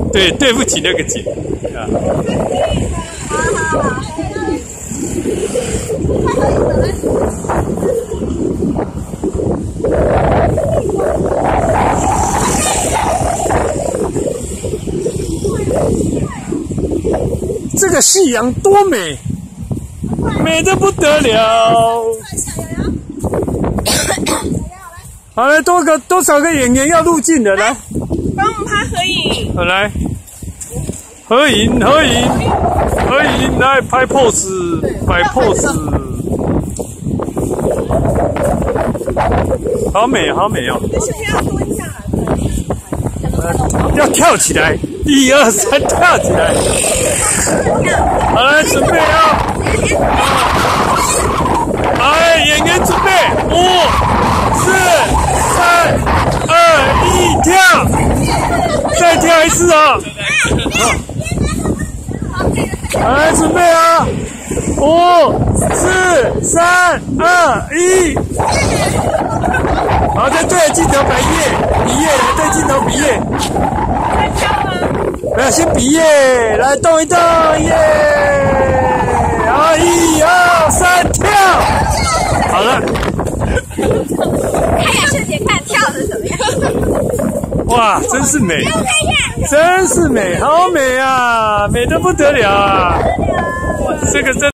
对，对不起那个姐啊。这个夕阳多美，美得不得了。好，来多少个演员要入镜的来， 帮我们拍合影。 好来，合影，来拍 pose， 摆 pose， 好美好美哦！ 是不是要蹲下来？ 要跳起来，1、2、3，跳起来！好来，准备啊！来，演员准备，5、4、3、2、1，跳！再跳一次啊！好来，准备啊！5、4、3、2、1。好，再对着镜头比耶，来对镜头比耶。 在跳吗？ 没有，先比耶，来动一动耶！好，1、2、3，跳！好了。 看秀姐看跳的怎么样？ 哇，真是美，真是美，好美啊，美得不得了啊！这个真。